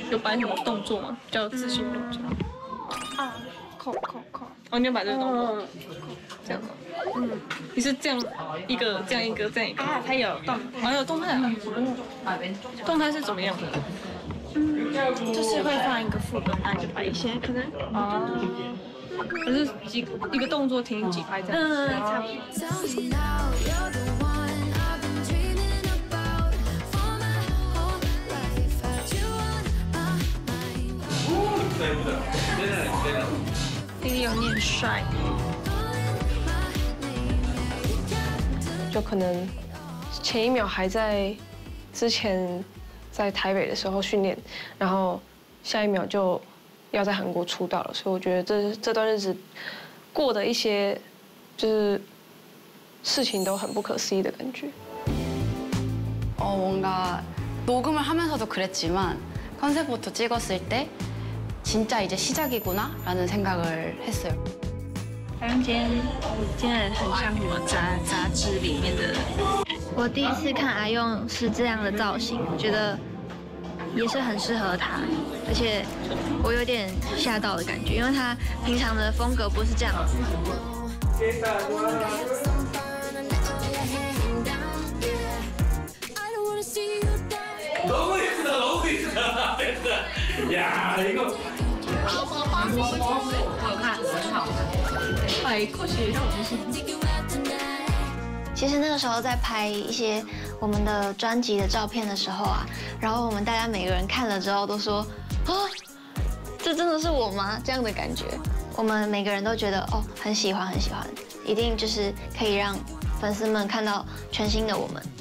有摆什么动作吗？比较有自信的动作？ 啊，扣。 哦，你有摆这个动作，这样吗？你是这样一个，这样一个，这样一个。 啊，它有动， 还有动态啊？动态是怎么样的？ 就是会放一个副本，然后就摆一些可能可是一个动作停几拍这样？ 差不多。 弟弟有念帅， 就可能前一秒还在之前在台北的时候训练，然后下一秒就要在韩国出道了，所以我觉得这段日子过的一些就是事情都很不可思议的感觉。 뭔가 녹음을 하면서도 그랬지만 컨셉부터 찍었을 때 진짜 이제 시작이구나라는 생각을 했어요. 好像今天很像什么杂志里面的。我第一次看阿用是这样的造型，我觉得也是很适合他，而且我有点吓到的感觉，因为他平常的风格不是这样子。 너무 예쁘다, 너무 예쁘다. 야, 이거. 好看，很好。 摆cos让我就是。 其实那个时候在拍一些我们的专辑的照片的时候啊，然后我们大家每个人看了之后都说，啊，这真的是我吗？这样的感觉，我们每个人都觉得哦，很喜欢，很喜欢，一定就是可以让粉丝们看到全新的我们。